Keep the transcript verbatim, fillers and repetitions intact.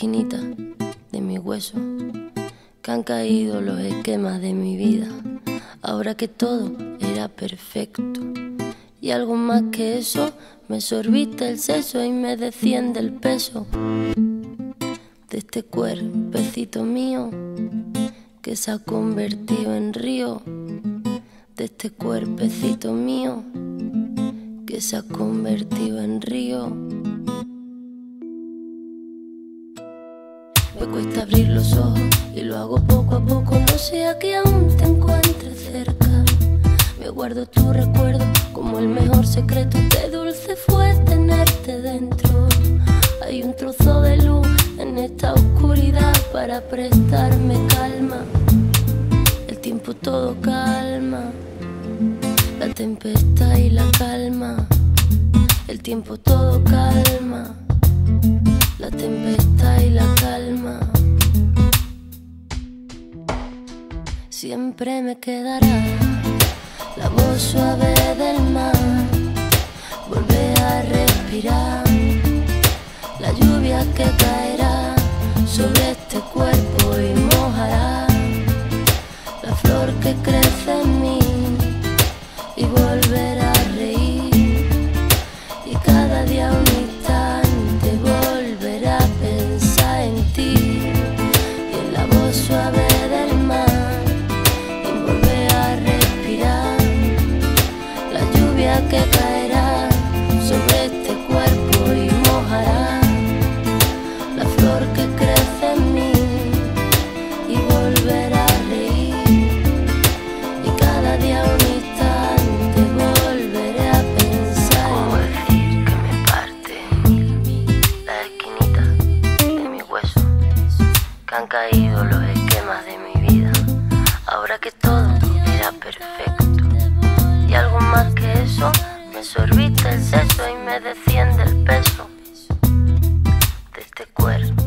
esquinita de mi hueso, que han caído los esquemas de mi vida, ahora que todo era perfecto. Y algo más que eso, me sorbiste el seso y me desciende el peso de este cuerpecito mío que se ha convertido en río, de este cuerpecito mío que se ha convertido en río. Me cuesta abrir los ojos y lo hago poco a poco, no sea que aún te encuentres cerca. Me guardo tu recuerdo como el mejor secreto, qué dulce fue tenerte dentro. Hay un trozo de luz en esta oscuridad para prestarme calma. El tiempo todo calma, la tempestad y la calma. El tiempo todo calma, la tempestad y la calma. Siempre me quedará la voz suave del mar, volver a respirar la lluvia que caerá sobre este cuerpo y mojará la flor que crece en mí, y volver a reír, y cada día un instante volver a pensar en ti, y en la voz suave del mar, y volver a respirar la lluvia que caerá sobre este cuerpo y mojará la flor que crece en mí, y volver a reír, y cada día un instante volveré a pensar. ¿Cómo decir que me parte en mí la esquinita de mi hueso, que han caído los esquemas de mi vida, ahora que todo era perfecto? Y algo más que eso, me sorbiste el seso y me desciende el peso de este cuerpo